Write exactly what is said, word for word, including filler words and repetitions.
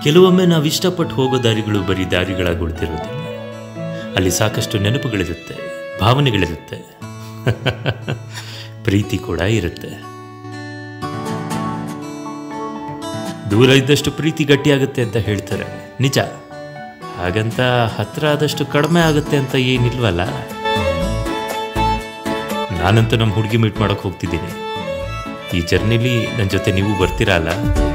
ಕೆಲವೊಮ್ಮೆ ನಾವು ಇಷ್ಟಪಟ್ಟು ಹೋಗೋ ದಾರಿಗಳು ಬರೀ ದಾರಿಗಳಾಗಿ ಉಳಿದಿರೋದಿಲ್ಲ. ಅಲ್ಲಿ ಸಾಕಷ್ಟು ನೆನಪುಗಳಿರುತ್ತೆ, ಭಾವನೆಗಳಿರುತ್ತೆ, ಪ್ರೀತಿ ಕೂಡ ಇರುತ್ತೆ. ದೂರ ಇದ್ದಷ್ಟು ಪ್ರೀತಿ ಗಟ್ಟಿಯಾಗುತ್ತೆ ಅಂತ ಹೇಳ್ತಾರೆ, ನಿಜ. ಹಾಗಂತ ಹತ್ರ ಆದಷ್ಟು ಕಡಿಮೆ ಆಗುತ್ತೆ ಅಂತ ಏನಿಲ್ವಲ್ಲ. ನಾನಂತೂ ನಮ್ಮ ಹುಡುಗಿ ಮೀಟ್ ಮಾಡೋಕೆ ಹೋಗ್ತಿದ್ದೀನಿ. ಈ ಜರ್ನಿಲಿ ನನ್ನ ಜೊತೆ ನೀವು ಬರ್ತೀರಾ ಅಲ್ಲ?